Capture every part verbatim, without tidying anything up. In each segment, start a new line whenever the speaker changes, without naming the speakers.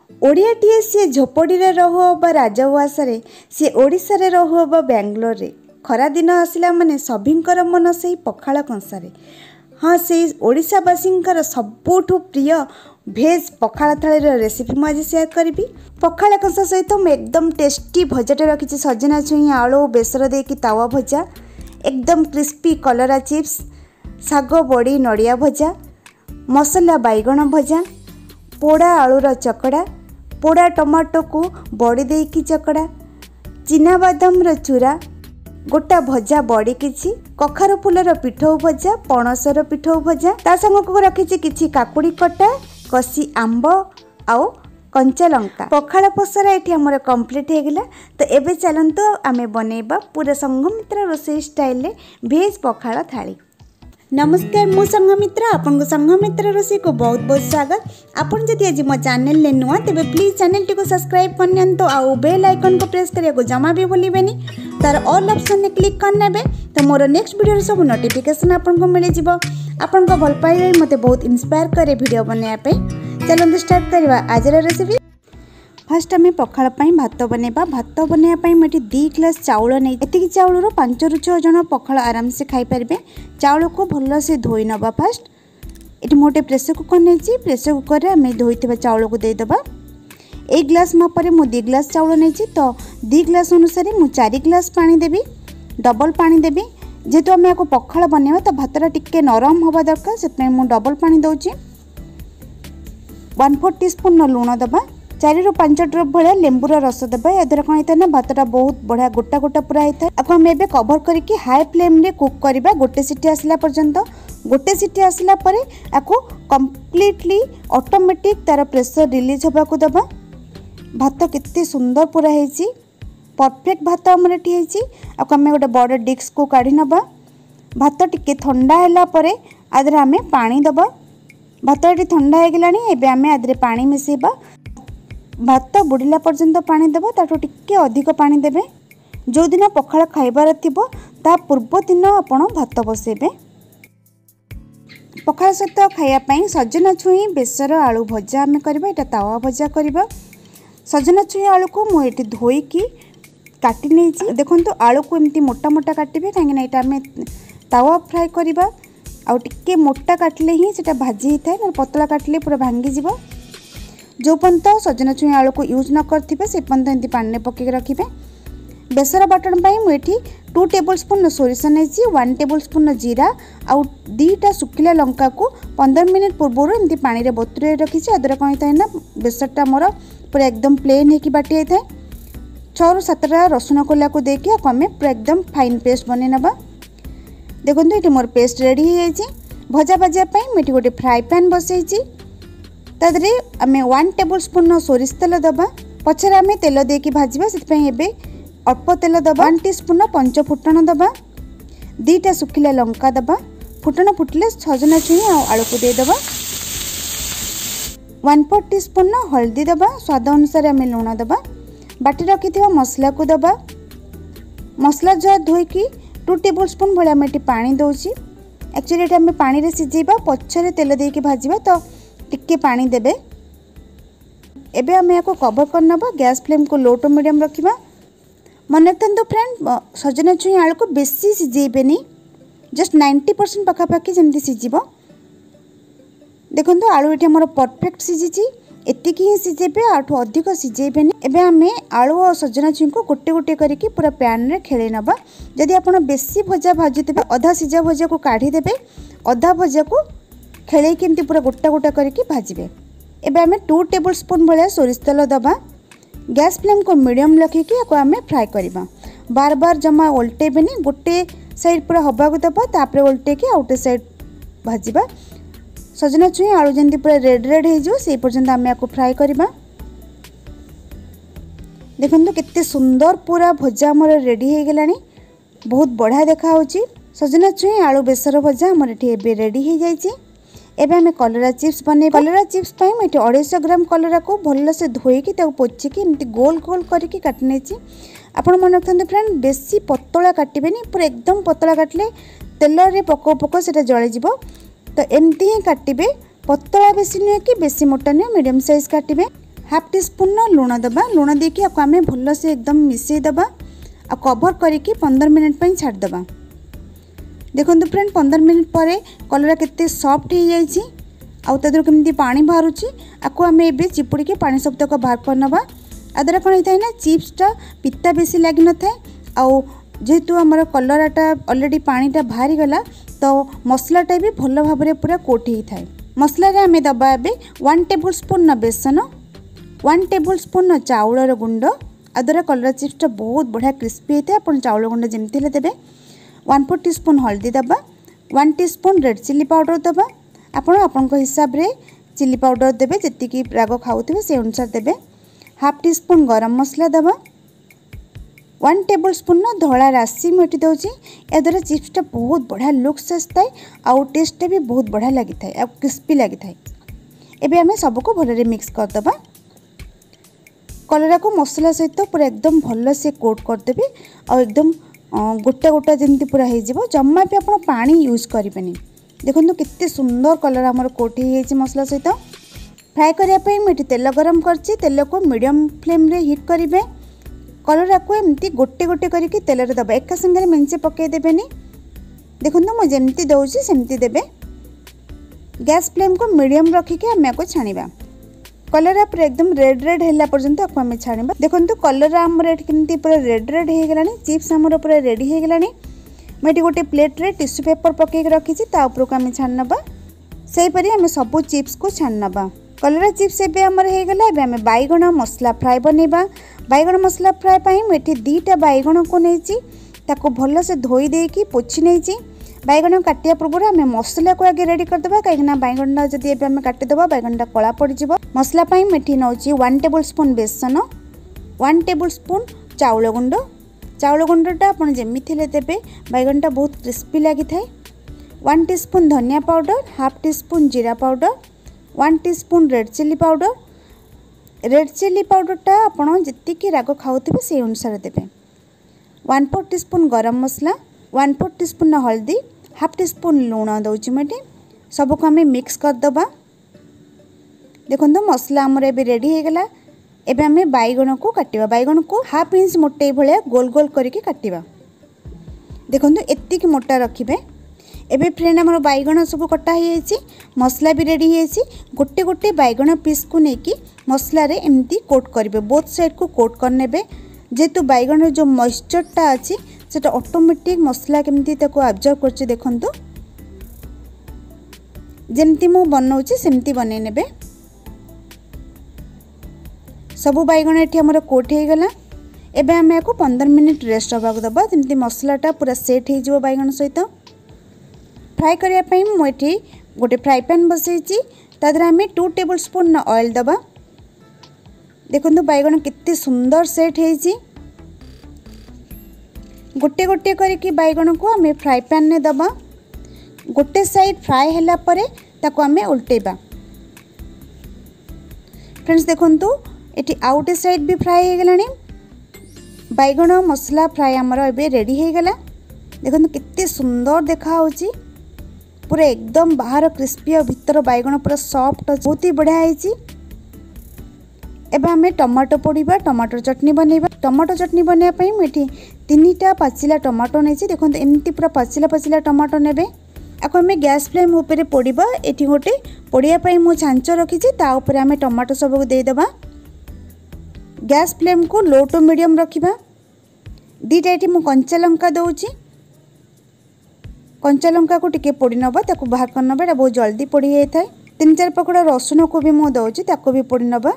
ओडियाटीए सी झोपड़ी रहू बा राजउआसरे सी ओडिशा रे रहू बा बेंगलोर रे खरा दिन आसिला माने सभिंकर मन से पखाल कंसारे। हाँ से ओडिशावासींकर सबुठु प्रिय भेज पखाल थाली रेसिपी मुझे आज सेयार करी। पखाल कंसा सहित मुझे एकदम टेस्टी भजाटे रखी सजना छुई आलू बेसर देकी तावा भजा, एकदम क्रिस्पी कलरा चिप्स, साग बड़ी नड़िया भजा, मसला बैगण भजा, पोड़ा आलूर चकड़ा, पोड़ा टमाटो को बड़ी देकी चकड़ा, चिना बादाम चूरा, गोटा भजा बड़ी किछि, कखार फूलर पिठौ भजा, पणसर पिठौ भजा, ता संग को रखी किछि काकुड़ी कटा, कसी आंब आउ कंचा लंका। पखाल पसरा ये आमर कंप्लीट हो गला। तो एबे चलंतु आमे बनेबा पूरा संघमित्रा रोषेई स्टाइल रे भेज पखाल थाली। नमस्कार, मु संघमित्रा आपन को संघमित्रा रोषेई को बहुत बहुत स्वागत। आपन जदि आज मो चैनल ले नुआ तेबे प्लीज चैनल टी को सब्सक्राइब करनियंतो आउ बेल आइकन को प्रेस करिया को जमा भी भूलिबेनी। तार ऑल ऑप्शन ने क्लिक करनेबे तो मोर नेक्स्ट वीडियो सब नोटिफिकेशन आपन को मिले जिवो। आपन को भल पाइले मते बहुत इंस्पायर करे वीडियो बनाया पे। चलो स्टार्ट करवा आज रेसिपी। फर्स्ट आम पखाल भात बनवा। भात बनवाई मुझे दी ग्लास चाउल नहीं, एति चाउल पांच रु छः जन पखाल आराम से खाई पारे। चाउल को भल से धोई नवा। फास्ट ये मोटे प्रेसर कुकर नहीं, प्रेसर कुकर में आम धोई चाउल को देदेबा। एक ग्लास मापर मु दी ग्लास चाउल नहीं, तो दी ग्लास अनुसार मु चार ग्लास पानी देवी, डबल पानी देवी। जेहेतु आम या पखाल बनवा तो भातटा टिके नरम हवा दरकार, से मुझे डबल पानी दूची। वन फोर टी स्पून लुण दबा, चारि रु पांच ड्रप भाया लेंबूर रस देवा। याद्वारा कौन होता है ना भातटा बहुत बढ़िया गोटा गोटा पूरा होता है। आपको आम एबे कवर करके हाई फ्लेम रे कुक करवा गोटे सीटी आसला पर्यंत। गोटे सीटी आसला परे आपको कंप्लीटली ऑटोमेटिक तार प्रेशर रिलीज होगा को दबा। भात कितने सुंदर पूरा होती, परफेक्ट भात आमर ये होती। आपको आम गोटे बड़ डिस्क को काढ़ी नवा। भात टिके ठंडा है परे आदरे आम पानी दबा। भात ये ठंडा हो गलानी, एबे आम आदरे पानी मिसेबा। भात बुड़िला पर्यंत पानी देबा, ताठू टिके अधिक पानी देबे। जो दिन पखाल खाइबार थिबो ता पूर्व दिन आपण भात बसेबे। पखाल सहित खाइया पई सजना छुई बेसर आलू भजा आम करबा। एटा तावा भजा करबा। सजना छुई आलू को मु एटी धोई की काटी नै छी। देखंतु आलू को एमती मोटा मोटा काटिबे, काहे ना एटा आम तावा फ्राई करबा। आ टिके मोटा काटले ही सेटा भाजी हिथाय, न पतला काटले पूरा भांगी जिवो। जो पर्यंत सजना छुई आलू को यूज न करथिबे से पर्यंत एमती पानी पके रखिबे। बेसर बाटण पई मु एठी टू टेबल स्पून सोरिष नेछि, वन टेबल स्पून जीरा आउ दीटा सुखिला लंका को पंद्रह मिनिट पूर्व एमती पानी रे बतुरे रखिछि। अदर कहीं था ना बेसरटा मोर पूरा एकदम प्लेन होकी बाटी जाए। छः रु सातटा रसुण कोला को देके आम पूरा एकदम फाइन पेस्ट बने नवा। देखो ये मोर पेस्ट रेडी हो जाए। भजा भाजापी मुझे गोटे फ्राए पैन बसई, तादरे आम वन टेबल स्पून सोरिष तेल दबा। पछरे आम तेल देकी भाजवा, से अल्प तेल दबा। वन टी स्पून पंच फुटण दबा, दीटा सुखिला लंका दबा। फुटण फुटले सजना छुई आलू को देदबा। वन फोर टी स्पून हल्दी दबा। स्वाद अनुसार आम लुण दबा। बाटी रखि मसला को दबा। मसला जार धोईकी टू टेबल स्पून भाई आम ये पानी दौची। एक्चुअली ये आम पानी रे सिझेबा, पछरे तेल देकी भाजवा, तो टिके पानी देबे। एबे आम या कवर कर नबा। गैस फ्लेम को लो टू मीडियम रखिबा। मन रखते फ्रेंड सजना छुई आलू को बेसी सिझेबेनी, जस्ट नाइंटी परसेंट पखापाखि जमती सिझिबो। देखो आलू ये आमर परफेक्ट सिझी, एतिकी ही सिझेबे, आठू अधिक सिझेबेनी। एबे आमे आलू और सजना छुई को गोटे गोटे करके पूरा पैन रे खेले नबा। जदि आपण बेसी भजा भाजुते अधा सिझा भजा को काढ़ी देबे, अधा भजा को खेले केमती पूरा गोटा गोटा करके भाजबे। एबे आमे टू टेबल स्पून भाया सोरिष तेल दबा। गैस फ्लेम को मीडियम रखिकी आम फ्राए करवा। बार बार जमा ओल्टेबेनी, गोटे साइड पूरा हवा को दबा, तापर ओल्टेकी आउटे साइड भाजवा। सजना छुई आलू जमी पूरा रेड रेड हो पर्यंत आम या फ्राए करवा। देखो केते सुंदर पूरा भजा आमर रेडी हो गलानी, बहुत बढ़िया देखा होची। सजना छुई आलू बेसर भजा आमर ये रेडी हो जाइए। एबे हमें कलरा चिप्स बने। कलरा चिप्स पाई मुझे अढ़ाई ग्राम कलरा को भल से धोईकी पोचिकी एमती गोल गोल करके काटी नहीं। आप मन रखते फ्रेंड बेसी पतला काटबेनी, पूरा एकदम पतला काटले तेल रे पको पको से जलिज। तो एमती ही काटे, पतला बेसी नुहे कि बेसी मोटा नुहे, मीडियम साइज काटे। हाफ टी स्पून लुण दबा लुण देकी आपको आम भल से एकदम मिसई दबा आ कवर करके पंद्रह मिनट पर छाड़दबा। देखो फ्रेंड पंद्रह मिनट पर कलरा केते सॉफ्ट हो जाइए आदर केमती पानी बाहर आपको आम ए चिपुड़ी के पानी सब तक बाहर करनबा। आद्वारा कौन होता है ना चिप्सटा पिता बेसी लगी न था आउ जेहेतु आमर कलराटा ऑलरेडी पानीटा बाहरी गला तो मसलाटा भी भल भाव में पूरा कोट होता है। मसला रे आम दबा ए वन टेबल स्पून बेसन वन टेबल स्पून चाउलर गुंड आद्वारा कलरा चिप्सटा बहुत बढ़िया क्रिस्पी होता है। आप चाउल गुंड जमी देवे। वन फोर टी स्पून हल्दी दबा one teaspoon red chilli powder दबा आपण आपण हिसाब रे चिली पाउडर देवे जी राग खाऊे से अनुसार देवे। हाफ टी स्पून गरम मसला दबा वन टेबल स्पून धला राशि मुझे दूसरी या द्वारा चिप्सटा बहुत बढ़िया लुक्स आसता है आउ टेस्टा भी बहुत बढ़िया लगी था क्रिस्पी लगी था। एबे आम सबको भल मिक्स करदबा। कलरा को मसला सहित पूरा एकदम भल से कोट करदेवी और एकदम गोटा गोटा जमी पूरा हो जमा भी आप पानी यूज करें। देखो केते सुंदर कलर आमर कोट हो मसला सहित। फ्राए करने मुझे तेल गरम करछि तेल को मीडियम फ्लेम रे हीट करेंगे। कलरा को एमती गोटे गोटे करके तेल रे दबा एका संगे मेंचे पकईदेवेनि। देखो मुझे दौची सेमती देवे। गैस फ्लेम को मीडियम रखिके आम को छाणीबा। कलरा पूरा एकदम रेड रेड है पर्यंत आपको आम छाणीबा। देखो कलरा आमर केमती पूरा रेड रेड हो गलानी चिप्स आमर पूरा रेडी हो गलानी। मुझे गोटे प्लेट रे टिश्यू पेपर पकईक रखी उपरको आम छाण नबा। सेहीपरि आम सब चिप्स को छाण नबा। कलरा चिप्स एबे आमर हो गला। एबे आम बैगण मसला फ्राए बनैबा। बैगण मसला फ्राए पाई मुझे दीटा बैगण को नहीं ताको भल से धोई देकी पोछि नहीं। बैगण काटिया पूर्व आम मसला को आगे रेडी करदे कहीं बैगणटा जदि आम काटिदेव बैगणटा कला पड़ज। मसला मुझे नौची वन टेबल स्पून बेसन वन टेबल स्पून चाउल गुंड चाउल गुंडटा आप जमी देवे बैगणटा बहुत क्रिस्पी लगी था। वन टीस्पून धनिया पाउडर हाफ टी स्पून जीरा powder one teaspoon red chilli powder red chilli पाउडरटा आपड़ जी राग खाऊे से अनुसार देवे। One four teaspoon garam masala one four teaspoon हल्दी हाफ टी स्पून लुण दूची मुझे सबको आम मिक्स करदबा। देखो मसला आमर ए रेडी हो गला। एबे आम बैगण को काटिबा। बैगण को हाफ इंच मोटे भाया गोल गोल करके काटिबा। देखो एतिक मोटा रखिबे। एबे फ्रेंड आमर बैगण सब कटा हो मसला भी रेडी हो गोटे गोटे बैगण पीस को लेकिन मसला रे एमती कोट करेंगे। बोथ साइड को कोट करने जेहेतु बैगण जो मॉइस्चरटा अच्छी सेटा ऑटोमेटिक मसला केमती ताको ऑब्जर्व करछि। देखंतु जेमती मु बनाउछि सेमती बनै नेबे। सबु बैगण एठी हमर कोट हे गला। एबे हम याको पंद्रह मिनिट रेस्ट होबाक दबा जेमती मसलाटा पूरा सेट हे जिवो बैगण सहित। फ्राए करिया पई मु एठी गोटे फ्राई पैन बसैछि तादरा हमें टू टेबल स्पून ऑयल दबा। देखंतु बैगण केते सुंदर सेट हेछि। गोटे गोटे करके बैगण को आम फ्राई पैन में दबा। गोटे साइड फ्राए होला परे ताको आम उल्टेबा। फ्रेंड्स देखंतु एटी आउटे साइड भी फ्राए हो गलानी। बैगण मसला फ्राए आमर एबे रेडी हो गला। देखंतु केते सुंदर देखा होछि पूरा एकदम बाहर क्रिस्पी और भीतर बैगण पूरा सॉफ्ट बहुत ही बढ़िया होछि। एबे आम टमाटो पोड़ीबा टमाटर चटनी बनैबा। टमाटो चटनी बनैया पई मुझे तीनटा पाचिला टमाटो नहीं। देखो एमती पूरा पाचिला पाचिला टमाटो नेबे। आपको आम गैस फ्लेम उपर पोड़ीबा। एटी गोटे पोड़िया मु छांच रखी ताऊपर आम टमाटो सबको देदेबा। गैस फ्लेम को लो टू मीडियम रखिबा। दीटा ये मु कंचा लंका दौची कंचा लंका को टिके पोड़ी नबा ताको बाहर कर नबा। बहुत जल्दी पोड़ी जाए। तीन चार पकड़ा रसुण को भी मु दौची ताको भी पोड़ी नबा।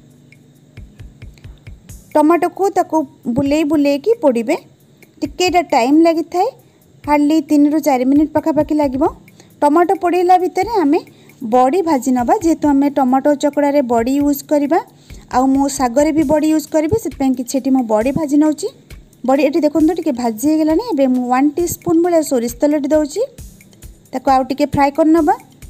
टमाटो को ताको बुले बुले की पोड़े टिके टाइम लगी थाए हार्डली तीन रु चार मिनिट पखापाखि लगे। टमाटो पोड़ेला भितर आम बड़ी भाजी नबा। जेहेतु आम टमाटो चकड़ा बड़ी यूज करवा आउ मो सागर भी बड़ी यूज करी से कि मो बड़ी भाजी नौची। बड़ी ये देखो टे भाजी हो गलानी। एबे मु वन टी स्पून भाया सोरिष तेल दौची ताको आउ टिके फ्राए कर नबा।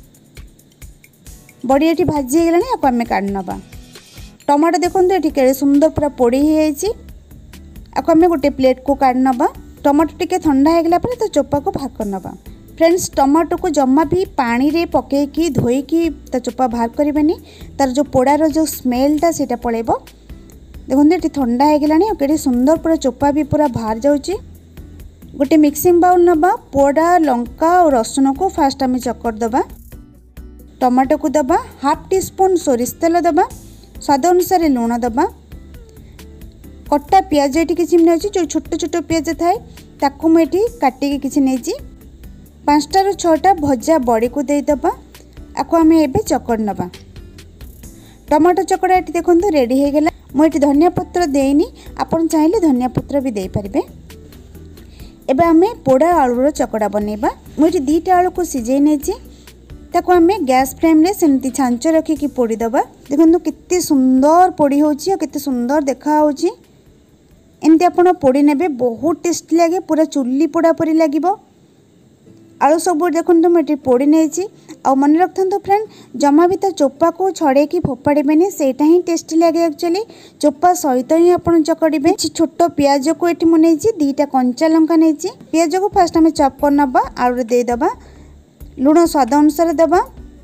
बड़ी ये भाजी हो गलानी। आपको आम काढ़ नबा। टमाटो देखो ये के सुंदर पूरा पोड़ी हो जाए। आपको आम गोटे प्लेट को काढ़ नबा। टमाटो टिके ठंडा हो गला तो चोपा को बाहर कर नबा। फ्रेंड्स टमाटो को जमा भी पानी रे पकेकी धोईकी ता चोपा बाहर करेंगे तार जो पोड़ार जो स्मेलटा से पड़ेब। देखो ये ठंडा हो गलानी और सुंदर पूरा चोपा भी पूरा बाहर जाऊँगी। गोटे मिक्सिंग बाउल नवा पोड़ा लंका और रसुण को फास्ट आम चकर दबा। टमाटो को दबा हाफ टी स्पून सोरिष तेल दबा। स्वाद अनुसार लुण दबा। कटा पियाज ये किसी नहीं जो छोट छोट पियाज थाए ताकू मुझे काटिकी किसी नहीं पाँचटा छटा भजा बड़ी को देदबा। आपको आम ए चकड़ नवा। टमाटो चकड़ा ये देखो रेडी हो गला। मुझे धनिया पत्र देनी आपन चाहिए धनिया पत्र भी दे पारे। एबे आमे पोड़ा आलूर चकड़ा बनैबा। मुझे दीटा आलू को सिझे नहीं ताको आमे गैस फ्लेम रे सेमती छांच रखिकी पोड़ी दबा। देखो कितने सुंदर पोड़ी होची और कितने सुंदर देखा होची। एमती आपण पोड़ी नेबे बहुत टेस्टी लगे पूरा चुल्ली पोड़ा परी लागिबो। आलू सब देखो मुझे पोड़ी नहीं आ मन रखता तो फ्रेंड जमा भी ता चोपा को छड़े कि फोपाड़े सेटा ही टेस्टी लगे। एक्चुअली चोपा सहित ही आप चकड़े। छोट पियाज को ये मुझे दीटा कंचा लंका नहीं पियाज को फास्ट आम चप कर नवा आलू देदबा। लुण स्वाद अनुसार दबा।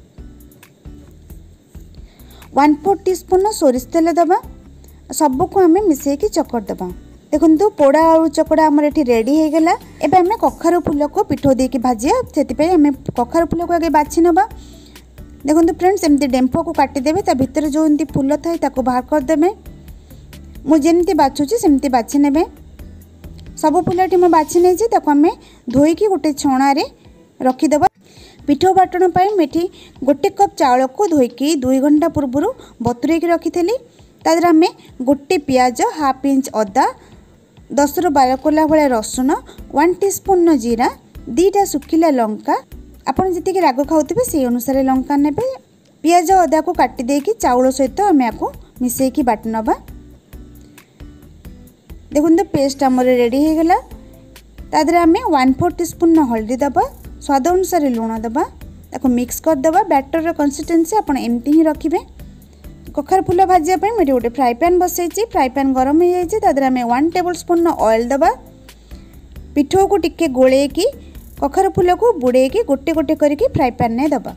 वन फोर टी स्पून सोरिष तेल दबा। सबको आम मिसेकी चकड़ दबा। देखो पोड़ा आलू चकड़ा आमर ये रेडी हो गला। एबे आमे कखारु फूल को पिठो देके भाजिया से आम कखारु फूल को आगे बाछि नवा। देखो फ्रेंड्स एमती डेम्फो को काटिदेवे ता भितर जो एमती फूल थाए ताको बाहर करदेवे। मुझे बाछुची सेमती बाछि नेबे। सब फूलटी मैं बाछि नहीं ताको आम धोईकी गोटे छणारे रखिदेवा। पिठो बाटण पाई मेठी गोटे कप चाउल को धोईकी दुई घंटा पूर्व बतुरेकी रखी। तादर आम गोटे पियाज हाफ इंच अदा दस रु बार कोला भाया रसुण वन टीस्पून जीरा दीटा सुखिला लंका आपन जी राग खाऊे से अनुसार लंका ने पियाज अदा को काटी देकी चाउल सहित आम आपको मिसेकी बाटी नवा। देखो पेस्ट आमर रेडी हो गला। तादर आम वन फोर टीस्पून हल्दी दबा। स्वाद अनुसार लुण दबा। ताको मिक्स करदबा। बैटर कंसिस्टेंसी आपन एमती ही रखिबे। कखार फूल भाजापी मुझे गोटे फ्राए पैन बसई। फ्राए पैन गरम हो जाए आम वन टेबल स्पून ऑयल दबा। पिठो को टिके गोलेकी कखार फूल को बुड़ेकी गोटे गोटे करके फ्राए पैन ने दबा।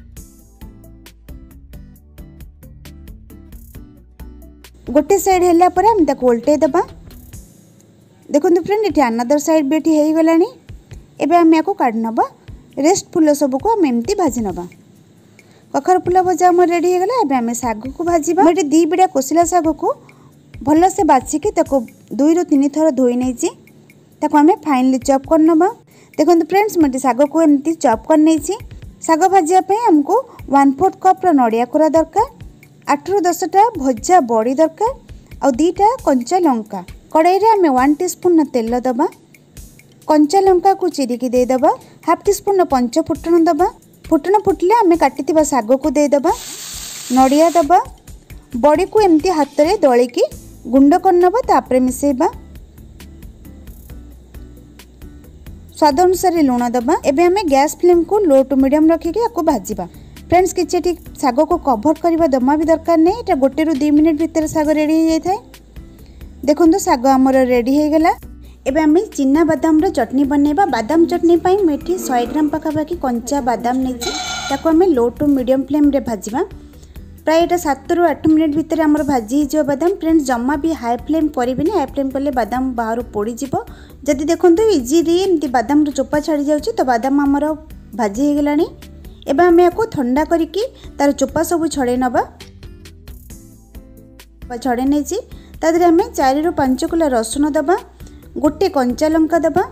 गोटे साइड है आम ताको उल्टे दबा। देखो फ्रेंड ये अनदर साइड भी ये हो गला। एबे आम या काढ़ नवा। रेस्ट फूल सबको आम एमती भाजी नवा। कखार फूल भजा आम रेडी हो गला। एबे आम साग को भाजिबा। मुझे दी बिड़ा कोसिला साग को भल से बाछिकी ताको दुई रु तीन थर धोई नहीं ताको आम फाइनली चॉप कर नवा। देखो फ्रेंड्स मुझे साग को एमती चॉप कर नहीं। साग भाजापी आमको वन फोर्थ कप नड़िया कोरा दरकार। आठ रु दसटा भजा बड़ी दरकार आ दीटा कंचा लंका। कड़ाई रे आम वन टीस्पून तेल दबा। कंचा लंका को चिरिकी देदबा। हाफ टीस्पून पंच फुटण दबा। फुटण फुटले आम काटी साग को देदबा। नड़िया दबा। बड़ी को एमती हाथ में दलिकी गुंड करनबा। तापरे मिसेबा। स्वाद अनुसार लुण दबा। एबे आम गैस फ्लेम को लो टू मीडियम रखिकी आपको भाजिबा। फ्रेंड्स किसी साग को कभर करवा दमा भी दरकार नहीं। ये गोटे रु दी मिनिट भितर साग रेडी हो जाए। देखो साग आमर रेडी हो गला। एबे आम चिना बादाम चटनी बनैबा। बादाम चटनी पाई मेठी सौ ग्राम पाखापाखि कंचा बादाम नहीं आम लो टू मीडियम फ्लेम रे भाजिबा। प्राय ये सात रु आठ मिनिट भितर आमर भाजी हो बादाम। फ्रेंड्स जमा भी हाई फ्लेम करेंगे। हाई फ्लेम कले बादाम बाहर पोड़ीज। जदि देखो इजीली एमती बादाम चोपा छाड़ी जाऊँगी तो बादाम आमर भाजी हो गलानी। एबे आम या ठंडा करके तार चोपा सब छड़े नवा। छड़े नहीं तादर आम चार रु पांच कोला रसुण दबा। गोटे कंचा लंका दबा।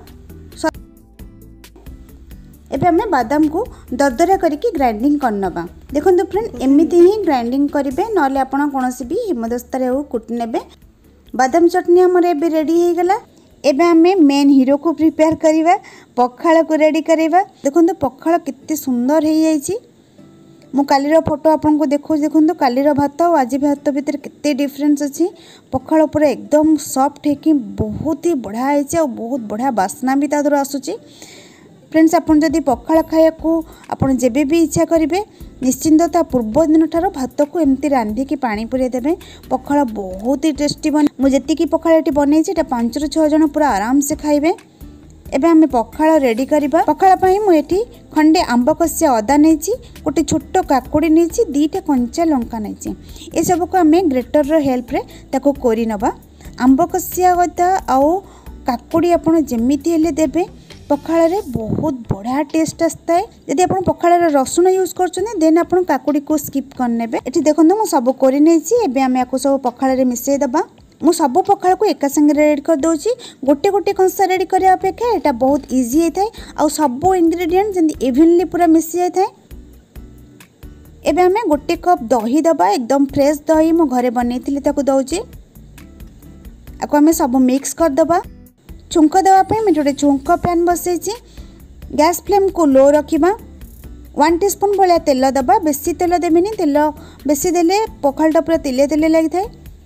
एबे आम बादाम को दरदरा करके ग्राइंडिंग करनबा। देखो फ्रेंड एमती ही ग्राइंडिंग करेंगे ना आप कौन भी हिमदस्तार कुटी ने। बादाम चटनी आमर ए रेडी हो गला। एबे आम मेन हीरो को प्रिपेयर करवा। पखाल को रेडी करवा। देखो पखाल कितने सुंदर हो जाइए। मु कालीर फोटो आपको देखो। देखो कालीर भात और आज भात भितर केते डिफरेंस अच्छी। पखाल पूरा एकदम सॉफ्ट है बहुत ही बढ़िया है। बहुत बढ़िया बास्ना भी तादर आसूची। फ्रेंड्स आपन जदि पखाल खाया को आपन जेबे भी इच्छा करेंगे निश्चिंत ता पूर्व दिन ठार भात को एमती रांधिकी पानी पुरे देवे। पखाल बहुत ही टेस्टी बन। मुझे पखाल ये बनई पांच रु छः जन पूरा आराम से खाइबे। एबे आमे पखाळ रेडी करिबा। पखाळ पई मु एठी खंडे आंब कसिया अदा नेछि, गोटे छोट काकुड़ी नेछि, दीटा कंचा लंका नेछि। ए सब को आमे ग्रेटर रो हेल्प रे ताको कोरी नबा। आंब कसिया अदा आउ काकुड़ी आपण जेमिति हेले देबे पखाळ रे बहुत बढ़िया टेस्ट आस्ता है। यदि आपण पखाळ रे रसुण यूज करछने देन आपण काकुड़ी को स्किप कर नेबे। एठी देखंतु मु सब कोरी नेछि। एबे आमे याको सब पखाळ रे मिसै दबा। मु सब पखाळ को एका संगे रेडी कर दोछि। गोटे गोटे कंसा रेडी करिया अपेक्षा एटा बहुत इजी हे थाए आ सब इंग्रेडिएंट जंदी इवनली पूरा मिसि जाय थाए। एबे आमे गोटे कप दही दबा। एकदम फ्रेश दही मु घरे बनैथिली ताको दउछि। आको आमे सब मिक्स कर दबा। छुंक देवा पे मैं गोटे छुंक पैन बसैछि। गैस फ्लेम को लो रखिबा। वन टीस्पून भलिया तेल दबा। बेसी तेल देबिनी, तेल बेसी देले पखाळटा पूरा तेले तेले लागि थाए।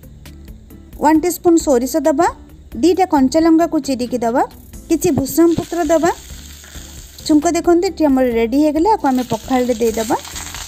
वन टीस्पून सोरिष दबा। दीटा कंचा लंका को चिरिकी दबा। किछि भूसम पत्र दबा। छुंक देखंते टी हमर रेडी हे गेले। आको आमे पखाळ रे दे दबा।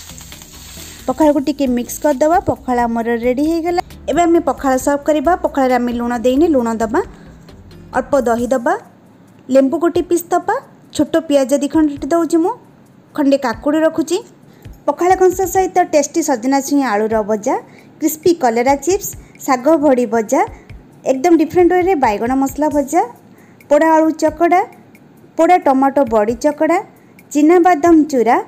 पखाळ को टिके मिक्स कर दबा। पखाळ हमर रेडी हे गेला। एबे आमे पखाळ सर्व करिबा। पखाळ रे आमे लूण देइने लूण दबा। अल्प दही दबा। लेंबू गोटे पीस दबा। छोट पियाज दी खंड दउछि मु। खंडे काकुड़ी रखुछि। पखाळ कंसा सहित टेस्टी सजना छुई आलू रो भजा, क्रिस्पी कलेरा चिप्स, साग भड़ी भजा, एकदम डिफरेंट वे रे बैगण मसला भजा, पोड़ा आलू चकड़ा, पोड़ा टमाटो बड़ी चकड़ा, चिना बादाम चूरा,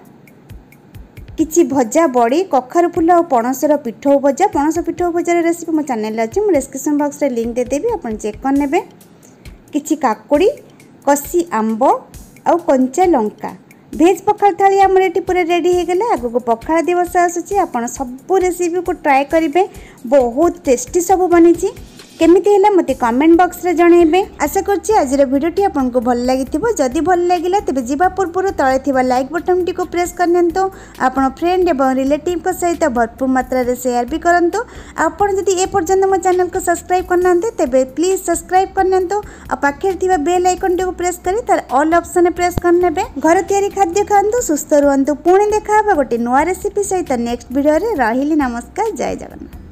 किछि भजा बड़ी, कखारु फुल और पणसर पिठौ भजा। पणस पिठौ भजार रेसिपी मो चैनल अछि। मु डिस्क्रिप्शन बॉक्स रे लिंक दे देबी, आपण चेक कर नेबे। किछि काकुड़ी, कसी आंब और कंचा लंका। भेज पखाळ थाली हमर एटी पूरा रेडी हे गेले। आगो को पखाळ दिवस आसुची। आपण सब रेसिपी को ट्राई करिवे। बहुत टेस्टी सब बनिची। केमिति हैला मते कमेंट बॉक्स रे जणाइबे। आशा करछि आज रे वीडियो टी आपन को भल लागिथिबो। जदि भल लागिला तबे जीवा पूर्व तळे थिबा लाइक बटन टी को प्रेस करनंतो। आपण फ्रेंड एवं रिलेटिव को सहित भरपूर मात्रा रे शेयर भी करंतो। आपण जदि ए पर्यंत मो चैनल को सब्सक्राइब करनंते तबे प्लीज सब्सक्राइब करनंतो। आ पाखे थिबा बेल आइकन टी को प्रेस करी तार ऑल ऑप्शन प्रेस करनेबे। घर तयारी खाद्य खांतु, सुस्थ रहंतु। पुणी देखा गोटे नुआ रेसिपी सहित नेक्स्ट वीडियो रे। रहिली नमस्कार। जय जगन्नाथ।